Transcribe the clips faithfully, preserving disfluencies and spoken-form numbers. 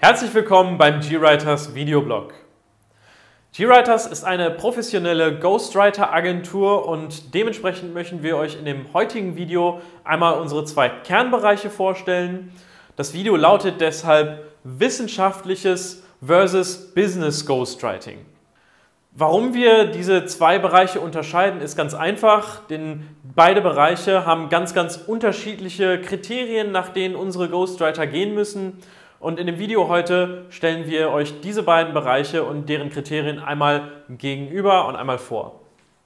Herzlich willkommen beim GWriters Videoblog. GWriters ist eine professionelle Ghostwriter-Agentur und dementsprechend möchten wir euch in dem heutigen Video einmal unsere zwei Kernbereiche vorstellen. Das Video lautet deshalb Wissenschaftliches versus Business Ghostwriting. Warum wir diese zwei Bereiche unterscheiden, ist ganz einfach, denn beide Bereiche haben ganz, ganz unterschiedliche Kriterien, nach denen unsere Ghostwriter gehen müssen. Und in dem Video heute stellen wir euch diese beiden Bereiche und deren Kriterien einmal gegenüber und einmal vor.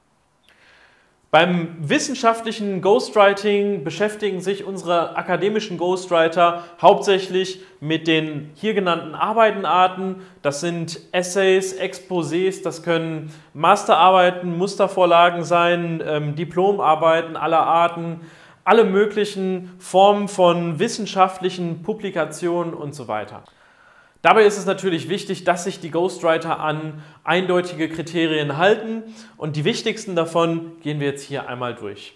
Beim wissenschaftlichen Ghostwriting beschäftigen sich unsere akademischen Ghostwriter hauptsächlich mit den hier genannten Arbeitenarten. Das sind Essays, Exposés, das können Masterarbeiten, Mustervorlagen sein, ähm, Diplomarbeiten aller Arten, alle möglichen Formen von wissenschaftlichen Publikationen und so weiter. Dabei ist es natürlich wichtig, dass sich die Ghostwriter an eindeutige Kriterien halten und die wichtigsten davon gehen wir jetzt hier einmal durch.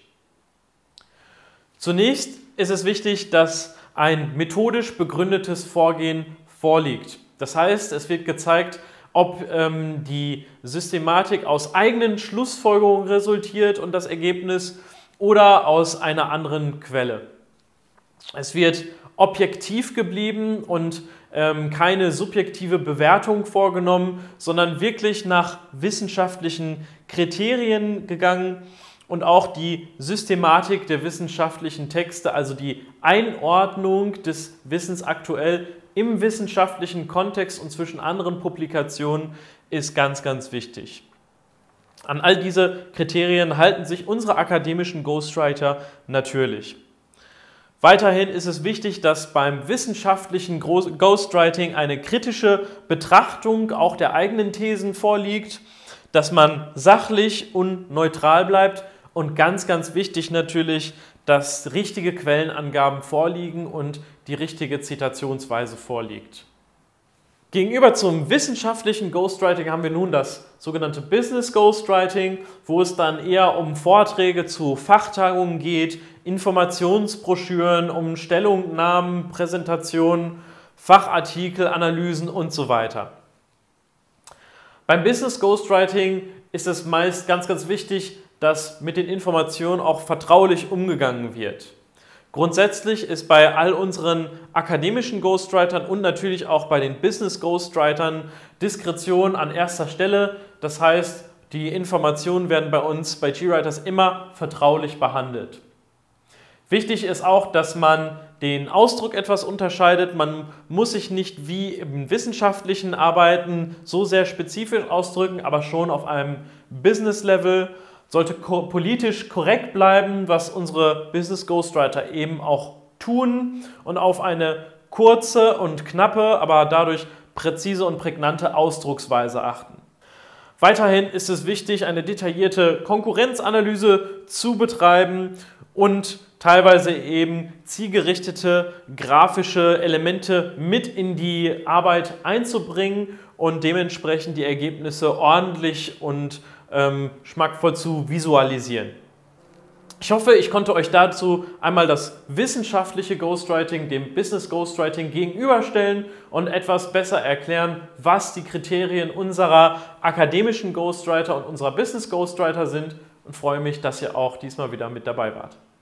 Zunächst ist es wichtig, dass ein methodisch begründetes Vorgehen vorliegt. Das heißt, es wird gezeigt, ob ähm, die Systematik aus eigenen Schlussfolgerungen resultiert und das Ergebnis oder aus einer anderen Quelle. Es wird objektiv geblieben und ähm, keine subjektive Bewertung vorgenommen, sondern wirklich nach wissenschaftlichen Kriterien gegangen und auch die Systematik der wissenschaftlichen Texte, also die Einordnung des Wissens aktuell im wissenschaftlichen Kontext und zwischen anderen Publikationen ist ganz, ganz wichtig. An all diese Kriterien halten sich unsere akademischen Ghostwriter natürlich. Weiterhin ist es wichtig, dass beim wissenschaftlichen Ghostwriting eine kritische Betrachtung auch der eigenen Thesen vorliegt, dass man sachlich und neutral bleibt und ganz, ganz wichtig natürlich, dass richtige Quellenangaben vorliegen und die richtige Zitationsweise vorliegt. Gegenüber zum wissenschaftlichen Ghostwriting haben wir nun das sogenannte Business Ghostwriting, wo es dann eher um Vorträge zu Fachtagungen geht, Informationsbroschüren, um Stellungnahmen, Präsentationen, Fachartikel, Analysen und so weiter. Beim Business Ghostwriting ist es meist ganz, ganz wichtig, dass mit den Informationen auch vertraulich umgegangen wird. Grundsätzlich ist bei all unseren akademischen Ghostwritern und natürlich auch bei den Business Ghostwritern Diskretion an erster Stelle. Das heißt, die Informationen werden bei uns bei GWriters immer vertraulich behandelt. Wichtig ist auch, dass man den Ausdruck etwas unterscheidet. Man muss sich nicht wie im wissenschaftlichen Arbeiten so sehr spezifisch ausdrücken, aber schon auf einem Business-Level. Sollte ko- politisch korrekt bleiben, was unsere Business Ghostwriter eben auch tun und auf eine kurze und knappe, aber dadurch präzise und prägnante Ausdrucksweise achten. Weiterhin ist es wichtig, eine detaillierte Konkurrenzanalyse zu betreiben und teilweise eben zielgerichtete grafische Elemente mit in die Arbeit einzubringen und dementsprechend die Ergebnisse ordentlich und ähm, schmackvoll zu visualisieren. Ich hoffe, ich konnte euch dazu einmal das wissenschaftliche Ghostwriting dem Business Ghostwriting gegenüberstellen und etwas besser erklären, was die Kriterien unserer akademischen Ghostwriter und unserer Business Ghostwriter sind und freue mich, dass ihr auch diesmal wieder mit dabei wart.